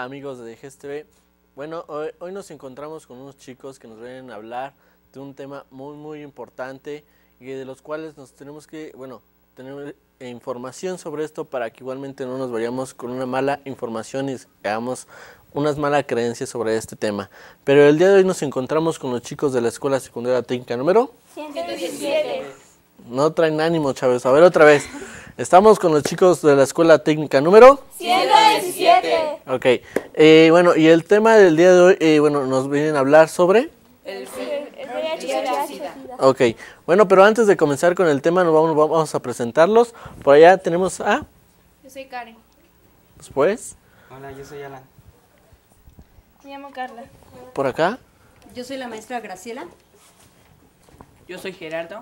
amigos de GSTV. Bueno, hoy nos encontramos con unos chicos que nos vienen a hablar de un tema muy importante y de los cuales nos tenemos que, tener información sobre esto para que igualmente no nos vayamos con una mala información y hagamos unas malas creencias sobre este tema. Pero el día de hoy nos encontramos con los chicos de la Escuela Secundaria Técnica número 117. No traen ánimo, chavos. A ver, otra vez. Estamos con los chicos de la Escuela Técnica número 117. Ok. Y el tema del día de hoy, nos vienen a hablar sobre... El VIH-Sida. Ok. Bueno, pero antes de comenzar con el tema, vamos a presentarlos. Por allá tenemos a... Yo soy Karen. Después. Hola, yo soy Alan. Me llamo Carla. Por acá. Yo soy la maestra Graciela. Yo soy Gerardo.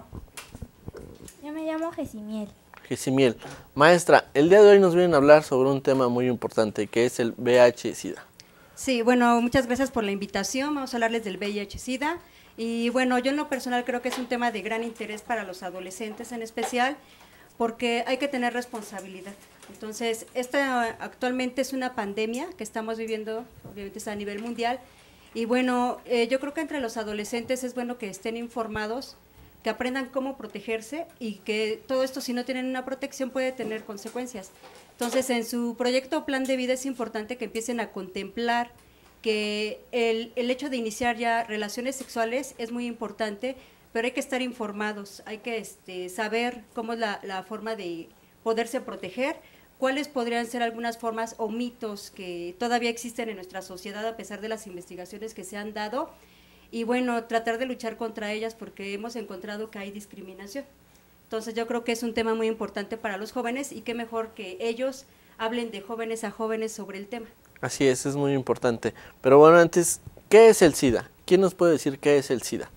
Yo me llamo Jesimiel. Jesimiel. Maestra, el día de hoy nos vienen a hablar sobre un tema muy importante, que es el VIH-Sida. Sí, bueno, muchas gracias por la invitación. Vamos a hablarles del VIH-Sida. Y bueno, yo en lo personal creo que es un tema de gran interés para los adolescentes en especial, porque hay que tener responsabilidad. Entonces, esta actualmente es una pandemia que estamos viviendo, obviamente está a nivel mundial. Y bueno, yo creo que entre los adolescentes es bueno que estén informados, que aprendan cómo protegerse y que todo esto, si no tienen una protección, puede tener consecuencias. Entonces, en su proyecto o plan de vida es importante que empiecen a contemplar que el hecho de iniciar ya relaciones sexuales es muy importante, pero hay que estar informados, hay que saber cómo es la forma de poderse proteger, cuáles podrían ser algunas formas o mitos que todavía existen en nuestra sociedad a pesar de las investigaciones que se han dado, y bueno, tratar de luchar contra ellas porque hemos encontrado que hay discriminación. Entonces yo creo que es un tema muy importante para los jóvenes y qué mejor que ellos hablen de jóvenes a jóvenes sobre el tema. Así es muy importante. Pero bueno, antes, ¿qué es el SIDA? ¿Quién nos puede decir qué es el SIDA?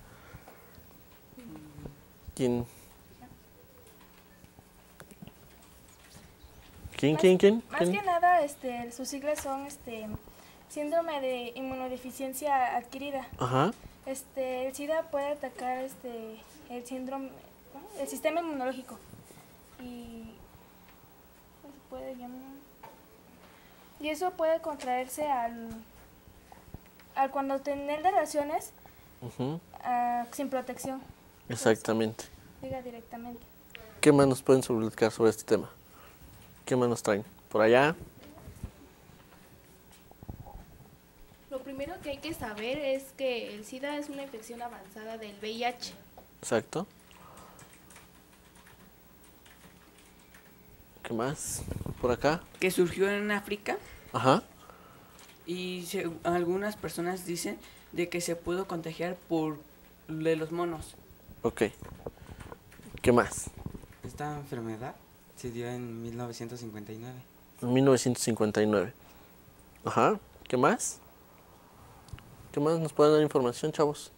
¿Quién? Más que nada, sus siglas son síndrome de inmunodeficiencia adquirida. Ajá. El SIDA puede atacar el sistema inmunológico y ¿cómo se puede llamar? Y eso puede contraerse al cuando tener relaciones sin protección. Exactamente. Llega directamente. ¿Qué más nos pueden publicar sobre este tema? ¿Qué más nos traen? Por allá. Lo primero que hay que saber es que el SIDA es una infección avanzada del VIH. Exacto. ¿Qué más? Por acá. Que surgió en África Ajá. y algunas personas dicen de que se pudo contagiar por de los monos. Ok. ¿Qué más? Esta enfermedad se dio en 1959. En 1959. Ajá. ¿Qué más? ¿Qué más nos pueden dar información, chavos?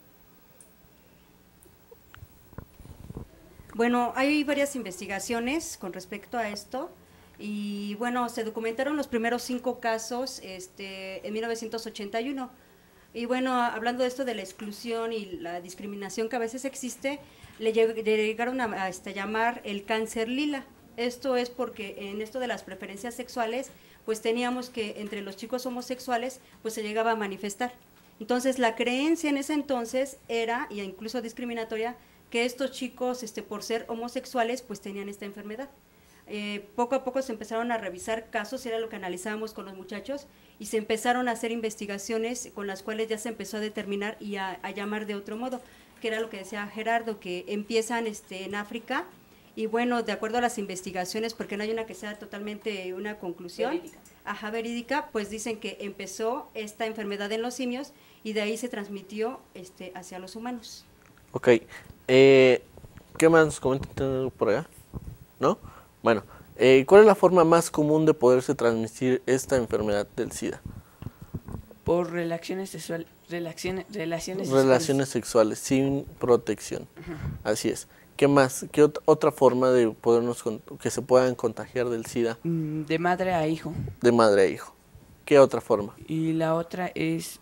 Bueno, hay varias investigaciones con respecto a esto y bueno, se documentaron los primeros 5 casos en 1981. Y bueno, hablando de esto de la exclusión y la discriminación que a veces existe, le llegaron a llamar el cáncer lila. Esto es porque en esto de las preferencias sexuales, pues teníamos que entre los chicos homosexuales, pues se llegaba a manifestar. Entonces, la creencia en ese entonces era, y incluso discriminatoria, que estos chicos, por ser homosexuales, pues tenían esta enfermedad. Poco a poco se empezaron a revisar casos, era lo que analizábamos con los muchachos, y se empezaron a hacer investigaciones con las cuales ya se empezó a determinar y a llamar de otro modo, que era lo que decía Gerardo, que empiezan en África, y bueno, de acuerdo a las investigaciones, porque no hay una que sea totalmente una conclusión verídica, pues dicen que empezó esta enfermedad en los simios y de ahí se transmitió hacia los humanos. Ok. ¿Qué más nos comentan por allá? ¿No? Bueno, ¿cuál es la forma más común de poderse transmitir esta enfermedad del SIDA? Por relaciones sexuales. Relaciones sexuales sin protección. Así es. ¿Qué más? ¿Qué otra forma de que se puedan contagiar del SIDA? De madre a hijo. De madre a hijo. ¿Qué otra forma? Y la otra es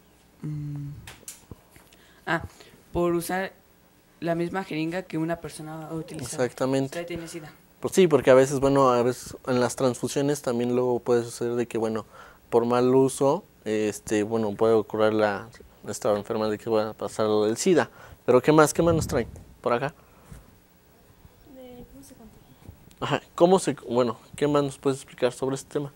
por usar la misma jeringa que una persona ha utilizado. Exactamente. Tiene SIDA. Pues sí, porque a veces en las transfusiones también luego puede suceder de que, por mal uso, bueno, puede ocurrir esta enfermedad de que va a pasar lo del SIDA. Pero ¿qué más nos traen por acá? ¿Cómo se contagia? Ajá, bueno, ¿qué más nos puedes explicar sobre este tema?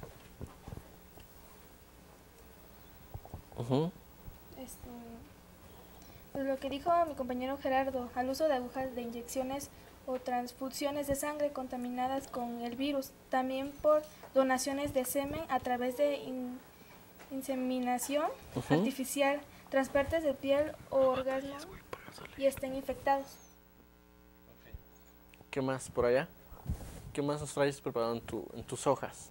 Pues lo que dijo mi compañero Gerardo, al uso de agujas de inyecciones o transfusiones de sangre contaminadas con el virus, también por donaciones de semen a través de inseminación artificial, trasplantes de piel o órganos y estén infectados. ¿Qué más por allá? ¿Qué más nos traes preparado en tus hojas?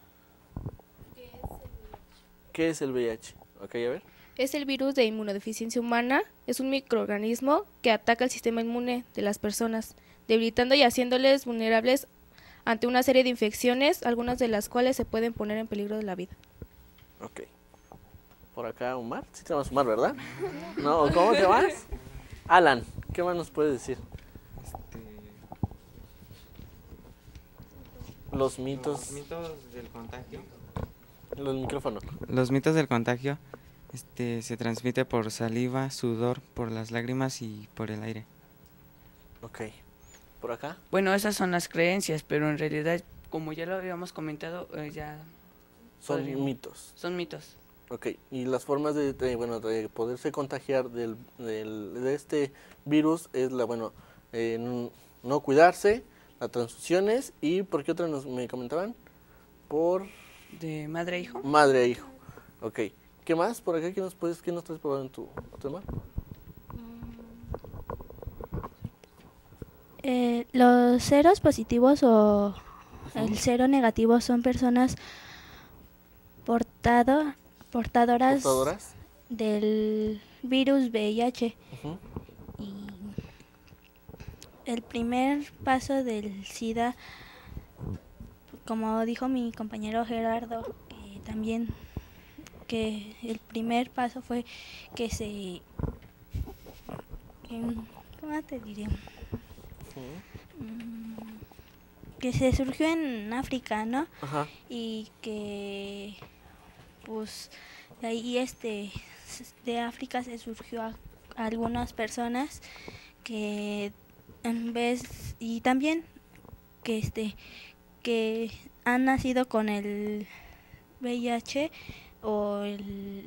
¿Qué es el VIH? Ok, a ver. Es el virus de inmunodeficiencia humana. Es un microorganismo que ataca el sistema inmune de las personas, debilitando y haciéndoles vulnerables ante una serie de infecciones, algunas de las cuales se pueden poner en peligro de la vida. Ok. Por acá, Omar. Sí te llamas Omar, ¿verdad? No, ¿cómo te llamas? Alan, ¿qué más nos puedes decir? Los mitos. Los mitos del contagio. Los micrófonos. Los mitos del contagio se transmite por saliva, sudor, por las lágrimas y por el aire. Ok. ¿Por acá? Bueno, esas son las creencias, pero en realidad, como ya lo habíamos comentado, ya... Son mitos. Son mitos. Ok, y las formas de poderse contagiar de este virus es no cuidarse, las transfusiones y ¿por qué otra me comentaban? Por... ¿De madre a hijo? Madre a hijo. Ok. ¿Qué más por acá? ¿Qué nos traes probado en tu tema? Los ceros positivos o el cero negativo son personas portadoras del virus VIH. Y el primer paso del SIDA, como dijo mi compañero Gerardo, también que el primer paso fue que ¿cómo te diré? Que se surgió en África, ¿no? Ajá. Y que pues ahí de África se surgió a algunas personas que en vez y también que han nacido con el VIH o el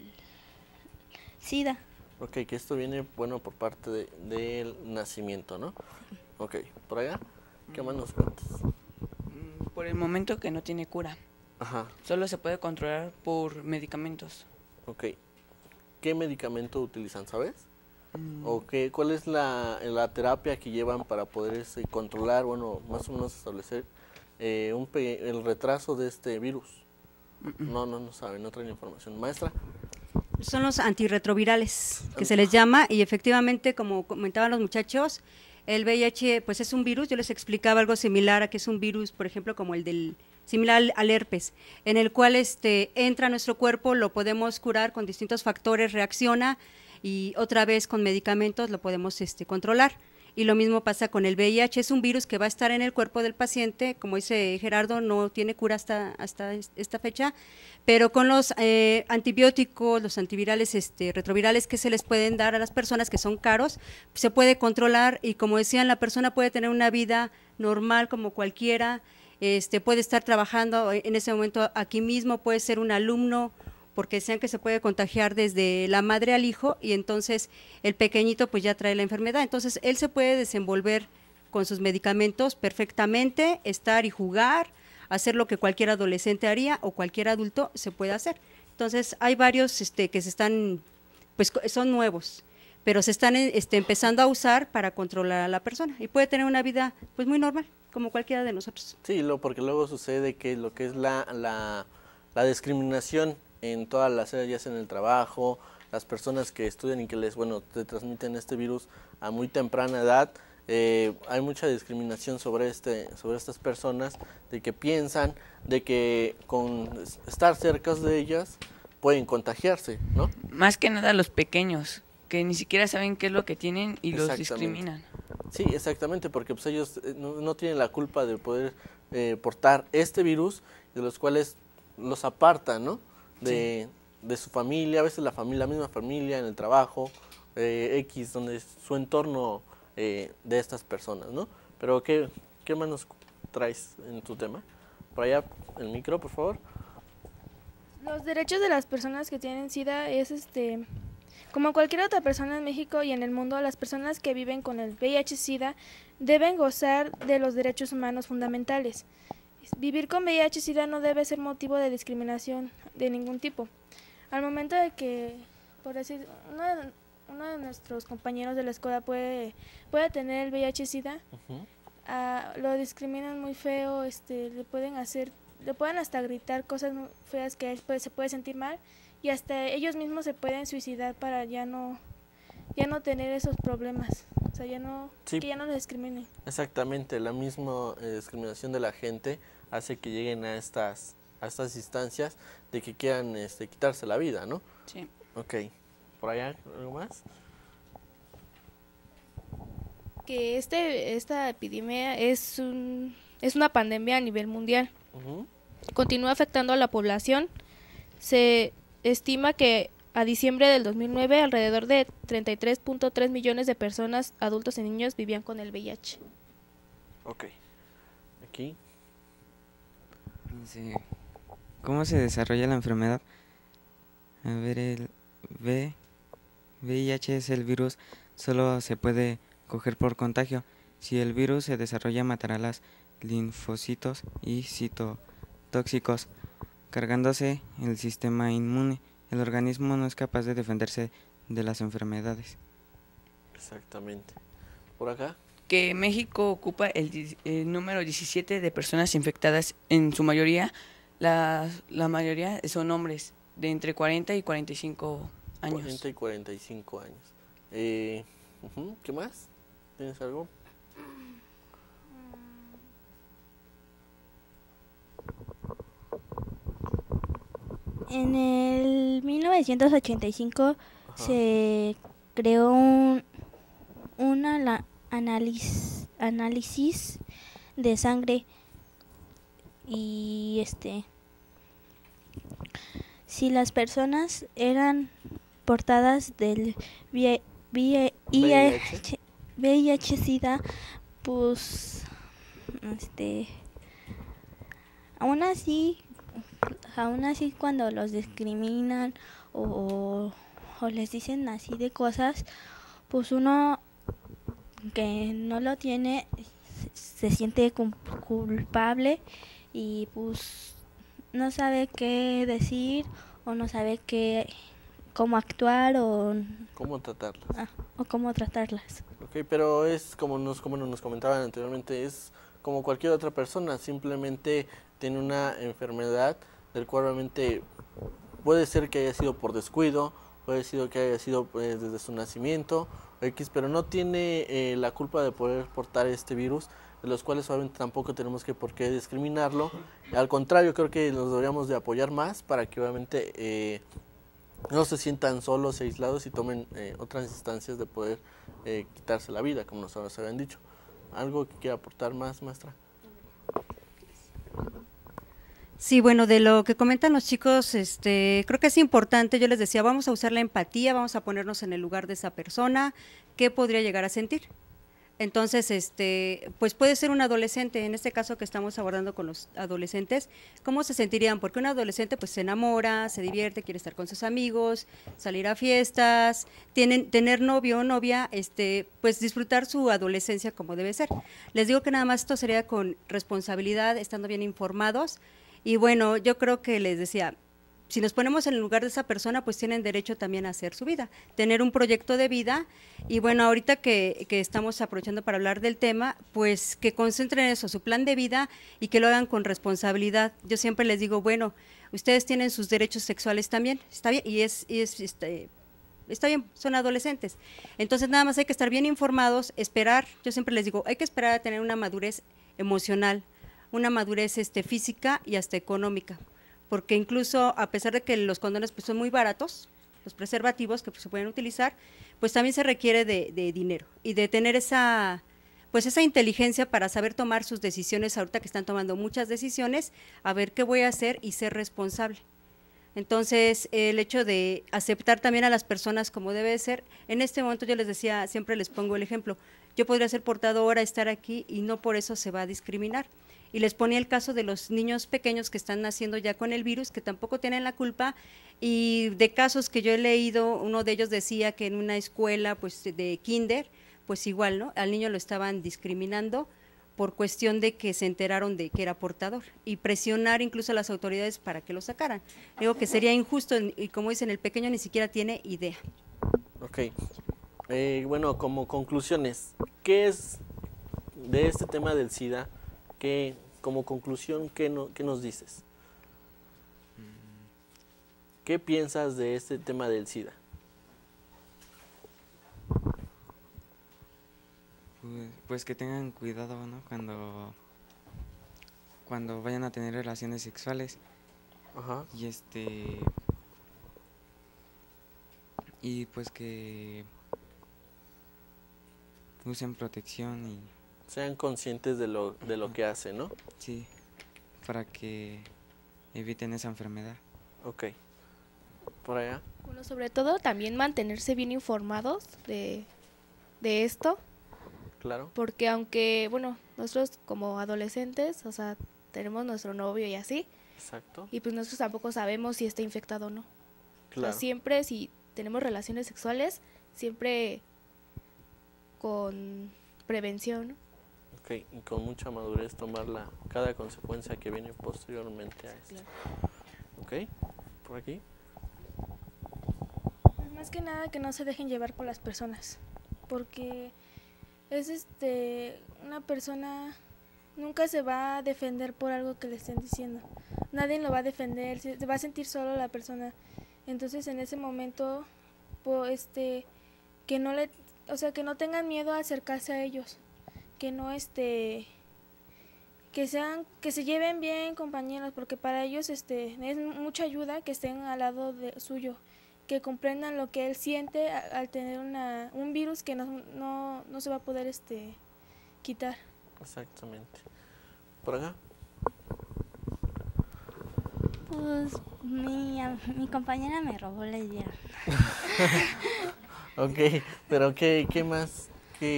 SIDA. Ok, que esto viene, por parte del nacimiento, ¿no? Ok, ¿por allá? ¿Qué más nos cuentas? Por el momento que no tiene cura. Ajá. Solo se puede controlar por medicamentos. Ok. ¿Qué medicamento utilizan, sabes? ¿O cuál es la terapia que llevan para poder controlar, más o menos establecer el retraso de este virus? No saben, no traen información. Maestra. Son los antirretrovirales, que se les llama, y efectivamente, como comentaban los muchachos, el VIH pues es un virus. Yo les explicaba algo similar a que es un virus, por ejemplo, como similar al herpes, en el cual entra a nuestro cuerpo, lo podemos curar con distintos factores, reacciona y otra vez con medicamentos lo podemos controlar. Y lo mismo pasa con el VIH, es un virus que va a estar en el cuerpo del paciente, como dice Gerardo, no tiene cura hasta esta fecha, pero con los antibióticos, los antivirales, retrovirales que se les pueden dar a las personas, que son caros, se puede controlar y, como decían, la persona puede tener una vida normal como cualquiera, puede estar trabajando en ese momento aquí mismo, puede ser un alumno, porque decían que se puede contagiar desde la madre al hijo y entonces el pequeñito pues ya trae la enfermedad, entonces él se puede desenvolver con sus medicamentos perfectamente, estar y jugar, hacer lo que cualquier adolescente haría o cualquier adulto se puede hacer. Entonces hay varios que se están, pues son nuevos, pero se están empezando a usar para controlar a la persona y puede tener una vida pues muy normal, como cualquiera de nosotros. Sí, porque luego sucede que lo que es la discriminación en todas las áreas, en el trabajo, las personas que estudian y que te transmiten este virus a muy temprana edad, hay mucha discriminación sobre estas personas, de que piensan de que con estar cerca de ellas pueden contagiarse, ¿no? Más que nada los pequeños, que ni siquiera saben qué es lo que tienen y los discriminan. Sí, exactamente, porque pues ellos no tienen la culpa de poder portar este virus, de los cuales los aparta, ¿no? De su familia, a veces la misma familia, en el trabajo, X, donde es su entorno de estas personas, ¿no? Pero ¿qué más nos traes en tu tema? Por allá, el micro, por favor. Los derechos de las personas que tienen SIDA es como cualquier otra persona en México y en el mundo, las personas que viven con el VIH-Sida deben gozar de los derechos humanos fundamentales. Vivir con VIH-Sida no debe ser motivo de discriminación de ningún tipo. Al momento de que, por decir, uno de nuestros compañeros de la escuela puede tener el VIH-Sida, lo discriminan muy feo, le pueden hasta gritar cosas muy feas que él se puede sentir mal, y hasta ellos mismos se pueden suicidar para ya no tener esos problemas, o sea, que ya no los discriminen. Exactamente, la misma discriminación de la gente hace que lleguen a estas instancias de que quieran quitarse la vida, ¿no? Sí. Ok, ¿por allá algo más? Que esta epidemia es una pandemia a nivel mundial. Continúa afectando a la población. Se estima que a diciembre del 2009 alrededor de 33.3 millones de personas, adultos y niños, vivían con el VIH. Ok. Aquí. Sí. ¿Cómo se desarrolla la enfermedad? A ver, el VIH es el virus, solo se puede coger por contagio. Si el virus se desarrolla, matará los linfocitos y citotóxicos, cargándose el sistema inmune. El organismo no es capaz de defenderse de las enfermedades. Exactamente. ¿Por acá? Que México ocupa el número 17 de personas infectadas, en su mayoría, la mayoría son hombres de entre 40 y 45 años. 40 y 45 años. ¿Qué más? ¿Tienes algo? En el 1985 se creó un análisis de sangre y si las personas eran portadas del VIH-Sida, pues aún así cuando los discriminan o les dicen así de cosas, pues uno que no lo tiene se siente culpable y pues no sabe qué decir o no sabe cómo actuar o cómo tratarlas. O cómo tratarlas. Ok, pero es como nos comentaban anteriormente, es como cualquier otra persona, simplemente tiene una enfermedad del cual realmente puede ser que haya sido por descuido, puede ser que haya sido desde su nacimiento, X, pero no tiene la culpa de poder portar este virus, de los cuales obviamente tampoco tenemos por qué discriminarlo. Al contrario, creo que nos deberíamos de apoyar más para que obviamente no se sientan solos e aislados y tomen otras instancias de poder quitarse la vida, como nos habían dicho. ¿Algo que quiera aportar más, maestra? Sí, bueno, de lo que comentan los chicos, creo que es importante, yo les decía, vamos a usar la empatía, vamos a ponernos en el lugar de esa persona, ¿qué podría llegar a sentir? Entonces, pues puede ser un adolescente, en este caso que estamos abordando con los adolescentes, ¿cómo se sentirían? Porque un adolescente pues se enamora, se divierte, quiere estar con sus amigos, salir a fiestas, tener novio o novia, pues disfrutar su adolescencia como debe ser. Les digo que nada más esto sería con responsabilidad, estando bien informados, y bueno, yo creo que les decía, si nos ponemos en el lugar de esa persona, pues tienen derecho también a hacer su vida, tener un proyecto de vida, y bueno, ahorita que estamos aprovechando para hablar del tema, pues que concentren eso, su plan de vida, y que lo hagan con responsabilidad. Yo siempre les digo, bueno, ustedes tienen sus derechos sexuales también, está bien, y está bien, son adolescentes, entonces nada más hay que estar bien informados, esperar, yo siempre les digo, hay que esperar a tener una madurez emocional, una madurez física y hasta económica, porque incluso a pesar de que los condones pues son muy baratos, los preservativos que pues, se pueden utilizar, pues también se requiere de dinero y de tener esa pues esa inteligencia para saber tomar sus decisiones ahorita que están tomando muchas decisiones, a ver qué voy a hacer y ser responsable. Entonces, el hecho de aceptar también a las personas como debe de ser, en este momento yo les decía, siempre les pongo el ejemplo, yo podría ser portadora, estar aquí y no por eso se va a discriminar. Y les ponía el caso de los niños pequeños que están naciendo ya con el virus, que tampoco tienen la culpa, y de casos que yo he leído, uno de ellos decía que en una escuela pues de kinder, pues igual, ¿no? Al niño lo estaban discriminando por cuestión de que se enteraron de que era portador y presionar incluso a las autoridades para que lo sacaran. Digo que sería injusto y como dicen, el pequeño ni siquiera tiene idea. Ok. Bueno, como conclusiones, ¿qué es de este tema del SIDA? Como conclusión, ¿qué nos dices? ¿Qué piensas de este tema del SIDA? Pues que tengan cuidado, ¿no? Cuando vayan a tener relaciones sexuales. Ajá. Y pues que usen protección y sean conscientes de lo que hacen, ¿no? sí, para que eviten esa enfermedad. Ok. ¿Por allá? Bueno, sobre todo también mantenerse bien informados de esto, Claro. porque aunque, bueno, nosotros como adolescentes, o sea, tenemos nuestro novio y así, Exacto. y pues nosotros tampoco sabemos si está infectado o no. Claro. O sea, siempre si tenemos relaciones sexuales, siempre con prevención, ¿no? Ok, y con mucha madurez tomar cada consecuencia que viene posteriormente a esto. Claro. Ok, por aquí. Más que nada que no se dejen llevar por las personas, porque es una persona nunca se va a defender por algo que le estén diciendo. Nadie lo va a defender, se va a sentir solo la persona. Entonces, en ese momento, pues, que no tengan miedo a acercarse a ellos, que no que se lleven bien, compañeros, porque para ellos es mucha ayuda que estén al lado suyo, que comprendan lo que él siente al tener un virus que no se va a poder quitar. Exactamente. ¿Por acá? Pues mi compañera me robó la idea. Ok, pero ¿qué más?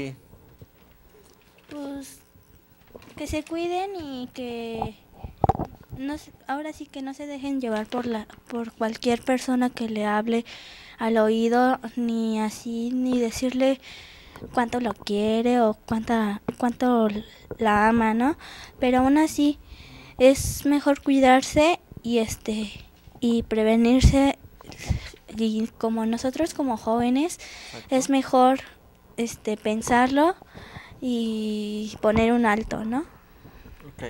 Pues que se cuiden y que ahora sí que no se dejen llevar por cualquier persona que le hable al oído, ni así, ni decirle cuánto lo quiere o cuánto la ama, ¿no? Pero aún así es mejor cuidarse y prevenirse, y como nosotros como jóvenes es mejor pensarlo y poner un alto, ¿no? Ok.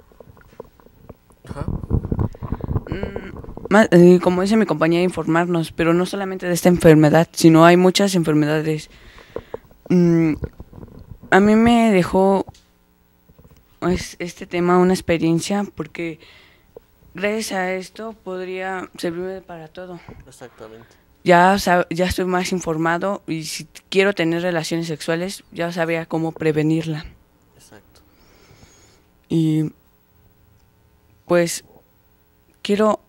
Ajá. Como dice mi compañera, informarnos, pero no solamente de esta enfermedad, sino hay muchas enfermedades. A mí me dejó este tema una experiencia, porque gracias a esto podría servirme para todo. Exactamente. Ya estoy más informado, y si quiero tener relaciones sexuales, ya sabía cómo prevenirla. Exacto. Y pues quiero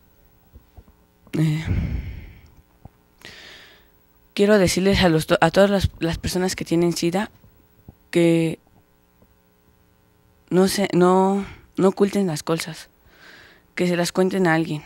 decirles a todas las personas que tienen SIDA que no oculten las cosas, que se las cuenten a alguien,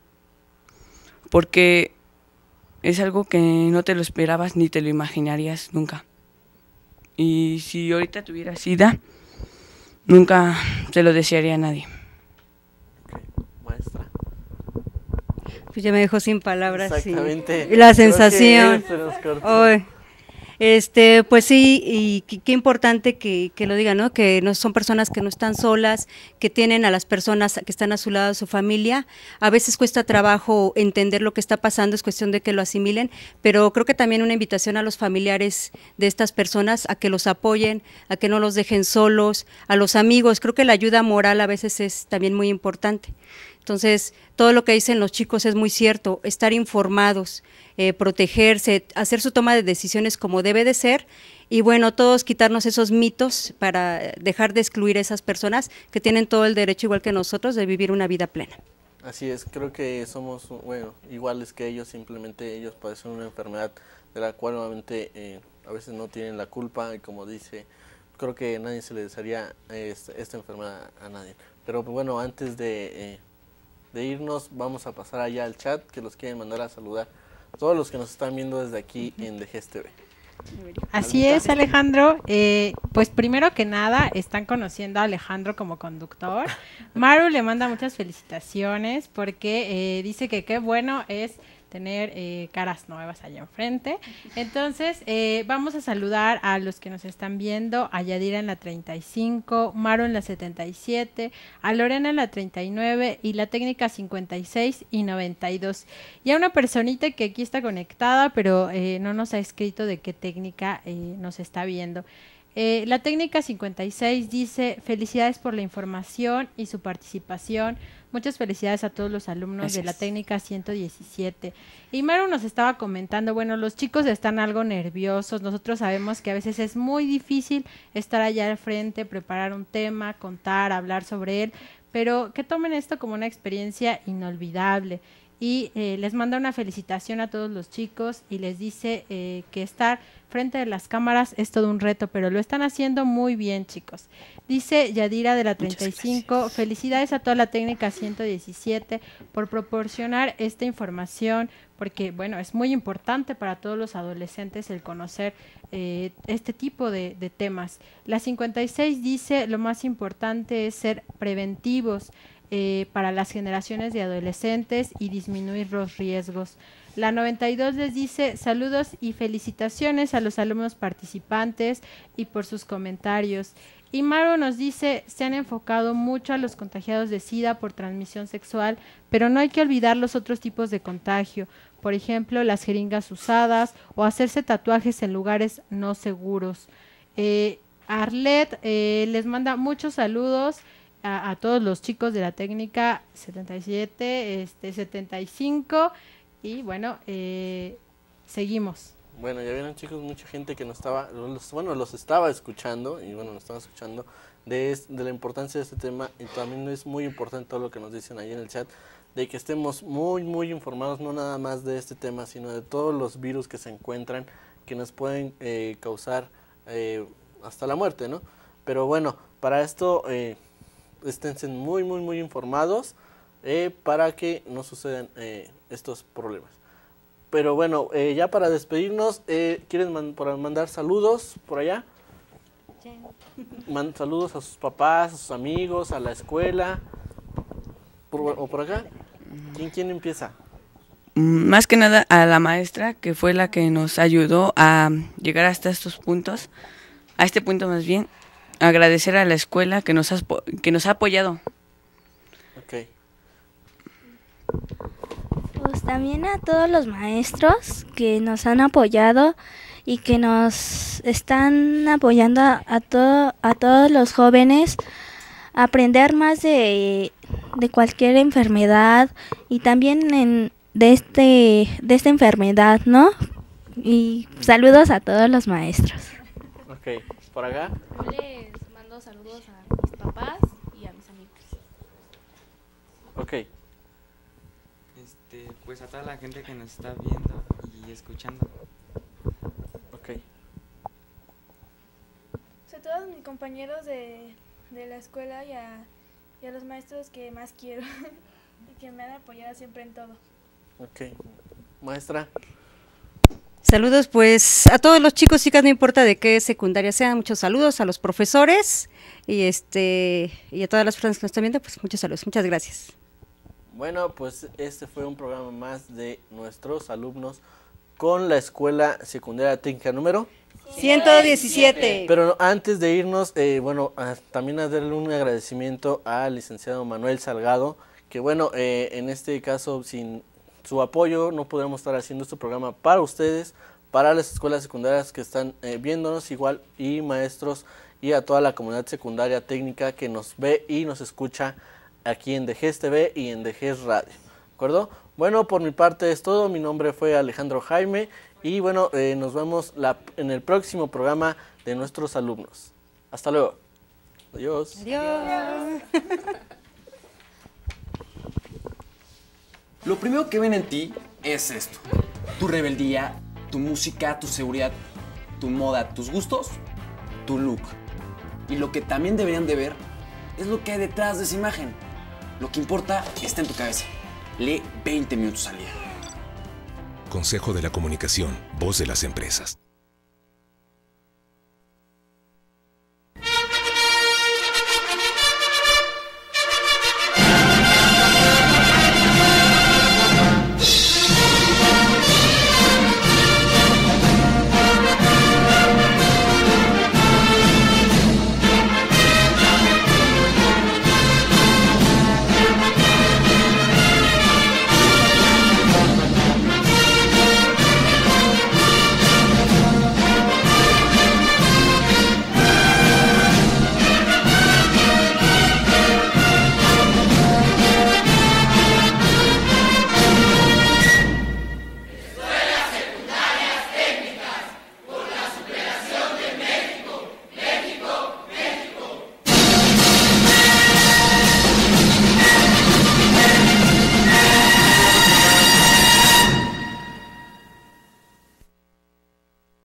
porque es algo que no te lo esperabas ni te lo imaginarías nunca. Y si ahorita tuviera SIDA, nunca se lo desearía a nadie. Ok, maestra. Pues ya me dejó sin palabras. Exactamente. Y la sensación. Se nos cortó. Ay, pues sí, y qué importante que lo digan, ¿no? Que no son personas que no están solas, que tienen a las personas que están a su lado, su familia. A veces cuesta trabajo entender lo que está pasando, es cuestión de que lo asimilen, pero creo que también una invitación a los familiares de estas personas a que los apoyen, a que no los dejen solos, a los amigos. Creo que la ayuda moral a veces es también muy importante. Entonces, todo lo que dicen los chicos es muy cierto, estar informados, protegerse, hacer su toma de decisiones como debe debe de ser. Y bueno, todos quitarnos esos mitos para dejar de excluir a esas personas que tienen todo el derecho, igual que nosotros, de vivir una vida plena. Así es, creo que somos, bueno, iguales que ellos, simplemente ellos padecen una enfermedad de la cual nuevamente a veces no tienen la culpa, y como dice, creo que nadie se le desearía esta enfermedad a nadie. Pero bueno, antes de irnos, vamos a pasar allá al chat, que los quieren mandar a saludar a todos los que nos están viendo desde aquí en DGES TV. Así es, Alejandro. Pues primero que nada, están conociendo a Alejandro como conductor. Maru le manda muchas felicitaciones porque dice que qué bueno es tener caras nuevas allá enfrente. Entonces, vamos a saludar a los que nos están viendo, a Yadira en la 35, Maru en la 77, a Lorena en la 39 y la técnica 56 y 92. Y a una personita que aquí está conectada, pero no nos ha escrito de qué técnica nos está viendo. La técnica 56 dice: felicidades por la información y su participación. Muchas felicidades a todos los alumnos Gracias. de la técnica 117. Y Maru nos estaba comentando, bueno, los chicos están algo nerviosos. Nosotros sabemos que a veces es muy difícil estar allá al frente, preparar un tema, contar, hablar sobre él, pero que tomen esto como una experiencia inolvidable. Y les manda una felicitación a todos los chicos y les dice que estar frente de las cámaras es todo un reto, pero lo están haciendo muy bien, chicos. Dice Yadira de la 35, felicidades a toda la técnica 117 por proporcionar esta información, porque bueno, es muy importante para todos los adolescentes el conocer este tipo de temas. La 56 dice: lo más importante es ser preventivos para las generaciones de adolescentes y disminuir los riesgos. La 92 les dice: saludos y felicitaciones a los alumnos participantes y por sus comentarios. Y Maru nos dice: se han enfocado mucho a los contagiados de SIDA por transmisión sexual, pero no hay que olvidar los otros tipos de contagio, por ejemplo, las jeringas usadas o hacerse tatuajes en lugares no seguros. Arlet les manda muchos saludos a todos los chicos de la técnica 77, 75 y bueno, seguimos. Bueno, ya vieron, chicos, mucha gente que nos los estaba escuchando y bueno, nos estaba escuchando de la importancia de este tema, y también es muy importante todo lo que nos dicen ahí en el chat, de que estemos muy muy informados, no nada más de este tema, sino de todos los virus que se encuentran, que nos pueden causar hasta la muerte, ¿no? Pero bueno, para esto esténse muy muy muy informados para que no sucedan estos problemas. Pero bueno, ya para despedirnos, ¿quieren mandar saludos por allá? Saludos a sus papás, a sus amigos, a la escuela, o por acá. ¿Quién empieza? Más que nada a la maestra, que fue la que nos ayudó a llegar hasta estos puntos, a este punto más bien. Agradecer a la escuela que nos ha apoyado. Ok. Pues también a todos los maestros que nos han apoyado y que nos están apoyando a todos los jóvenes a aprender más de cualquier enfermedad y también de esta enfermedad, ¿no? Y saludos a todos los maestros. Ok, por acá. Yo les mando saludos a mis papás y a mis amigos. Ok. Pues a toda la gente que nos está viendo y escuchando. Ok. A todos mis compañeros de la escuela y a los maestros que más quiero y que me han apoyado siempre en todo. Ok. Maestra. Saludos pues a todos los chicos, chicas, no importa de qué secundaria sean, muchos saludos a los profesores y a todas las personas que nos están viendo, pues muchos saludos, muchas gracias. Bueno, pues este fue un programa más de nuestros alumnos con la Escuela Secundaria Técnica número 117. Pero antes de irnos, también a darle un agradecimiento al licenciado Manuel Salgado, que bueno, en este caso sin su apoyo no podríamos estar haciendo este programa para ustedes, para las escuelas secundarias que están viéndonos igual, y maestros, y a toda la comunidad secundaria técnica que nos ve y nos escucha aquí en DGES TV y en DGES Radio, ¿de acuerdo? Bueno, por mi parte es todo. Mi nombre fue Alejandro Jaime Y bueno, nos vemos en el próximo programa de nuestros alumnos. Hasta luego. Adiós. Adiós. Lo primero que ven en ti es esto. Tu rebeldía, tu música, tu seguridad, tu moda, tus gustos, tu look. Y lo que también deberían de ver es lo que hay detrás de esa imagen. Lo que importa está en tu cabeza. Lee 20 minutos al día. Consejo de la Comunicación, voz de las empresas.